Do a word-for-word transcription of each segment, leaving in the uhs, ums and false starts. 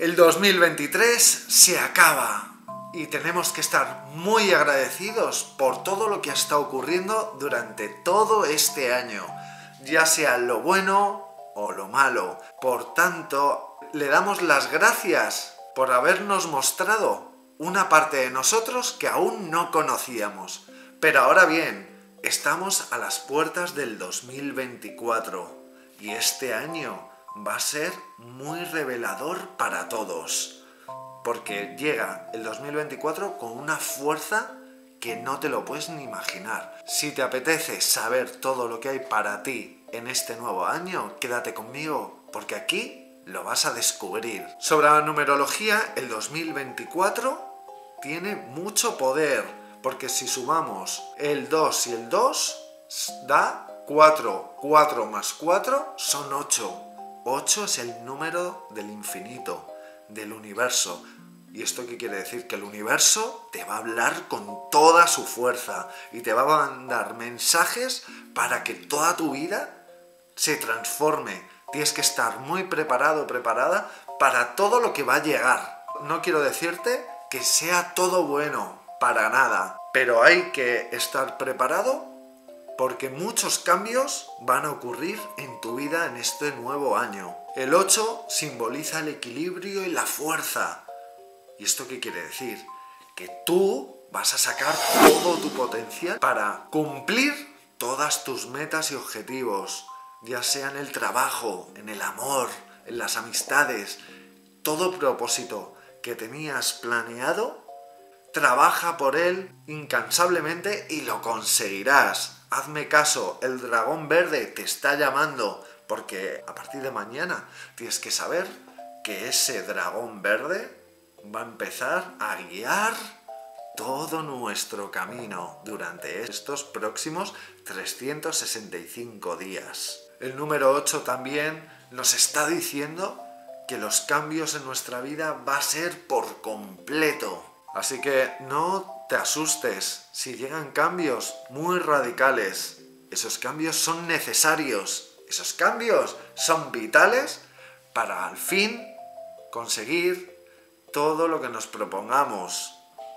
El dos mil veintitrés se acaba y tenemos que estar muy agradecidos por todo lo que ha estado ocurriendo durante todo este año, ya sea lo bueno o lo malo. Por tanto, le damos las gracias por habernos mostrado una parte de nosotros que aún no conocíamos. Pero ahora bien, estamos a las puertas del dos mil veinticuatro y este año va a ser muy revelador para todos, porque llega el dos mil veinticuatro con una fuerza que no te lo puedes ni imaginar. Si te apetece saber todo lo que hay para ti en este nuevo año, quédate conmigo, porque aquí lo vas a descubrir. Sobre la numerología, el dos mil veinticuatro tiene mucho poder, porque si sumamos el dos y el dos, da cuatro. cuatro más cuatro son ocho. ocho es el número del infinito, del universo. ¿Y esto qué quiere decir? Que el universo te va a hablar con toda su fuerza y te va a mandar mensajes para que toda tu vida se transforme. Tienes que estar muy preparado, preparada para todo lo que va a llegar. No quiero decirte que sea todo bueno, para nada, pero hay que estar preparado porque muchos cambios van a ocurrir en tu vida en este nuevo año. El ocho simboliza el equilibrio y la fuerza. ¿Y esto qué quiere decir? Que tú vas a sacar todo tu potencial para cumplir todas tus metas y objetivos, ya sea en el trabajo, en el amor, en las amistades. Todo propósito que tenías planeado, trabaja por él incansablemente y lo conseguirás. Hazme caso, el dragón verde te está llamando, porque a partir de mañana tienes que saber que ese dragón verde va a empezar a guiar todo nuestro camino durante estos próximos trescientos sesenta y cinco días. El número ocho también nos está diciendo que los cambios en nuestra vida va a ser por completo. Así que no te asustes si llegan cambios muy radicales. Esos cambios son necesarios. Esos cambios son vitales para al fin conseguir todo lo que nos propongamos.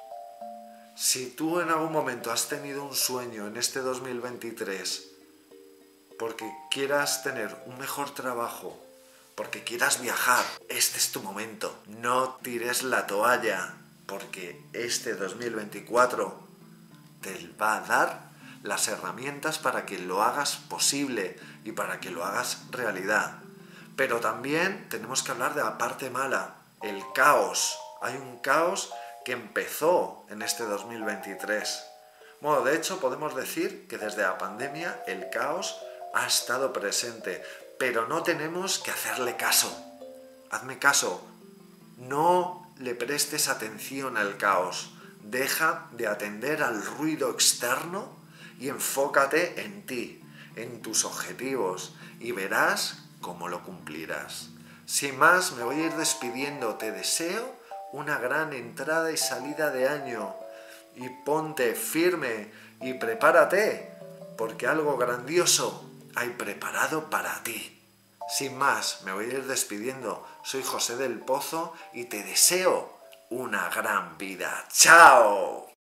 Si tú en algún momento has tenido un sueño en este dos mil veintitrés porque quieras tener un mejor trabajo, porque quieras viajar, este es tu momento. No tires la toalla, porque este dos mil veinticuatro te va a dar las herramientas para que lo hagas posible y para que lo hagas realidad. Pero también tenemos que hablar de la parte mala, el caos. Hay un caos que empezó en este dos mil veintitrés. Bueno, de hecho podemos decir que desde la pandemia el caos ha estado presente, pero no tenemos que hacerle caso. Hazme caso, no le prestes atención al caos. Deja de atender al ruido externo y enfócate en ti, en tus objetivos, y verás cómo lo cumplirás. Sin más, me voy a ir despidiendo. Te deseo una gran entrada y salida de año. Y ponte firme y prepárate, porque algo grandioso hay preparado para ti. Sin más, me voy a ir despidiendo. Soy José del Pozo y te deseo una gran vida. ¡Chao!